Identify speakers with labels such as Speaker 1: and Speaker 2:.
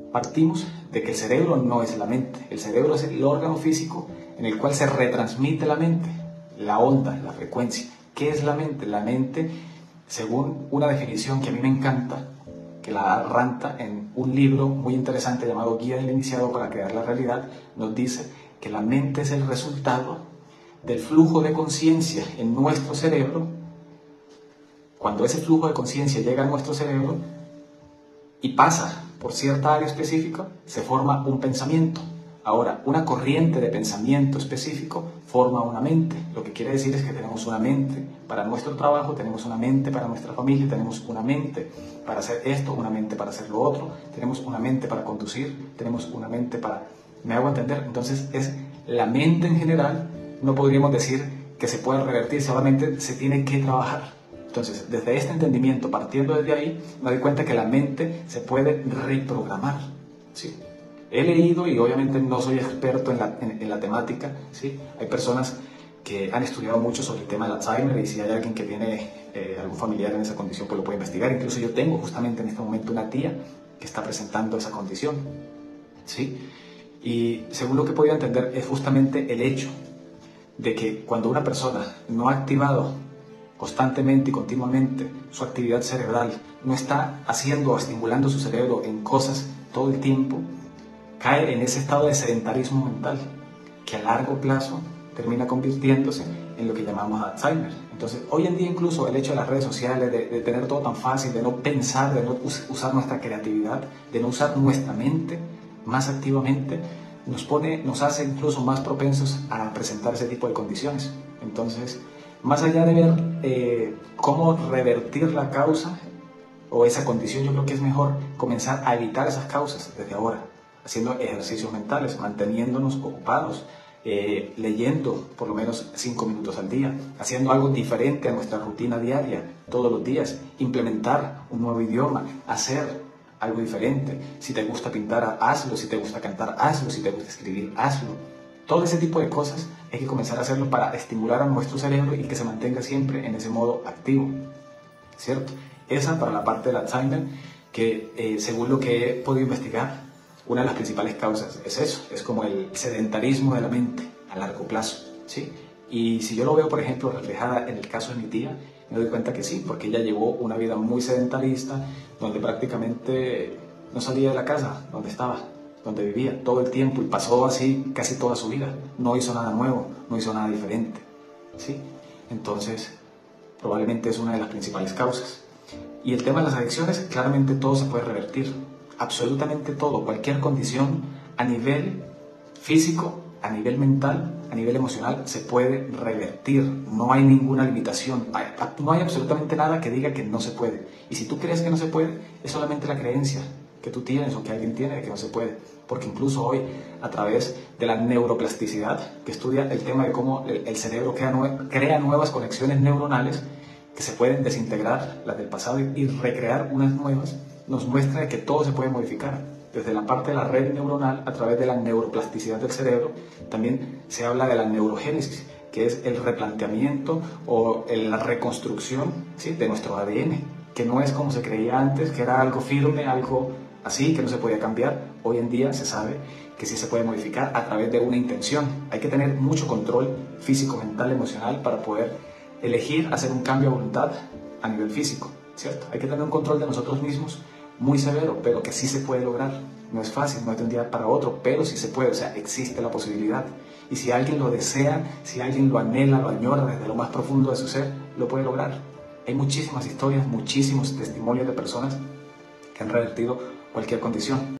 Speaker 1: Partimos de que el cerebro no es la mente. El cerebro es el órgano físico en el cual se retransmite la mente, la onda, la frecuencia. ¿Qué es la mente? La mente, según una definición que a mí me encanta, que la da Ranta en un libro muy interesante llamado Guía del Iniciado para Crear la Realidad, nos dice que la mente es el resultado del flujo de conciencia en nuestro cerebro. Cuando ese flujo de conciencia llega a nuestro cerebro y pasa por cierta área específica, se forma un pensamiento. Ahora, una corriente de pensamiento específico forma una mente. Lo que quiere decir es que tenemos una mente para nuestro trabajo, tenemos una mente para nuestra familia, tenemos una mente para hacer esto, una mente para hacer lo otro, tenemos una mente para conducir, tenemos una mente para... ¿Me hago entender? Entonces, es la mente en general. No podríamos decir que se puede revertir, solamente se tiene que trabajar. Entonces, desde este entendimiento, partiendo desde ahí, me doy cuenta que la mente se puede reprogramar, ¿sí? He leído y obviamente no soy experto en la temática, ¿sí? Hay personas que han estudiado mucho sobre el tema del Alzheimer y si hay alguien que tiene algún familiar en esa condición, pues lo puede investigar. Incluso yo tengo justamente en este momento una tía que está presentando esa condición, ¿sí? Y según lo que he podido entender, es justamente el hecho de que cuando una persona no ha activado constantemente y continuamente su actividad cerebral, no está haciendo o estimulando su cerebro en cosas todo el tiempo, cae en ese estado de sedentarismo mental que a largo plazo termina convirtiéndose en lo que llamamos Alzheimer. Entonces, hoy en día incluso el hecho de las redes sociales, de tener todo tan fácil, de no pensar, de no usar nuestra creatividad, de no usar nuestra mente más activamente, nos hace incluso más propensos a presentar ese tipo de condiciones. Entonces, más allá de ver cómo revertir la causa o esa condición, yo creo que es mejor comenzar a evitar esas causas desde ahora, haciendo ejercicios mentales, manteniéndonos ocupados, leyendo por lo menos 5 minutos al día, haciendo algo diferente a nuestra rutina diaria todos los días, implementar un nuevo idioma, hacer algo diferente. Si te gusta pintar, hazlo. Si te gusta cantar, hazlo. Si te gusta escribir, hazlo. Todo ese tipo de cosas hay que comenzar a hacerlo para estimular a nuestro cerebro y que se mantenga siempre en ese modo activo, ¿cierto? Esa para la parte del Alzheimer, que según lo que he podido investigar, una de las principales causas es eso, es como el sedentarismo de la mente a largo plazo, ¿sí? Y si yo lo veo, por ejemplo, reflejada en el caso de mi tía, me doy cuenta que sí, porque ella llevó una vida muy sedentarista, donde prácticamente no salía de la casa donde estaba, donde vivía todo el tiempo y pasó así casi toda su vida. No hizo nada nuevo, no hizo nada diferente, ¿sí? Entonces, probablemente es una de las principales causas. Y el tema de las adicciones, claramente todo se puede revertir, absolutamente todo, cualquier condición a nivel físico, a nivel mental, a nivel emocional, se puede revertir. No hay ninguna limitación, no hay absolutamente nada que diga que no se puede. Y si tú crees que no se puede, es solamente la creencia que tú tienes o que alguien tiene de que no se puede. Porque incluso hoy, a través de la neuroplasticidad, que estudia el tema de cómo el cerebro crea nuevas conexiones neuronales, que se pueden desintegrar las del pasado y recrear unas nuevas, nos muestra que todo se puede modificar. Desde la parte de la red neuronal, a través de la neuroplasticidad del cerebro, también se habla de la neurogénesis, que es el replanteamiento o la reconstrucción, ¿sí?, de nuestro ADN, que no es como se creía antes, que era algo firme, algo así, que no se podía cambiar. Hoy en día se sabe que sí se puede modificar a través de una intención. Hay que tener mucho control físico, mental, emocional para poder elegir hacer un cambio a voluntad a nivel físico, ¿cierto? Hay que tener un control de nosotros mismos muy severo, pero que sí se puede lograr. No es fácil, no es de un día para otro, pero sí se puede, o sea, existe la posibilidad. Y si alguien lo desea, si alguien lo anhela, lo añora desde lo más profundo de su ser, lo puede lograr. Hay muchísimas historias, muchísimos testimonios de personas que han revertido cualquier condición.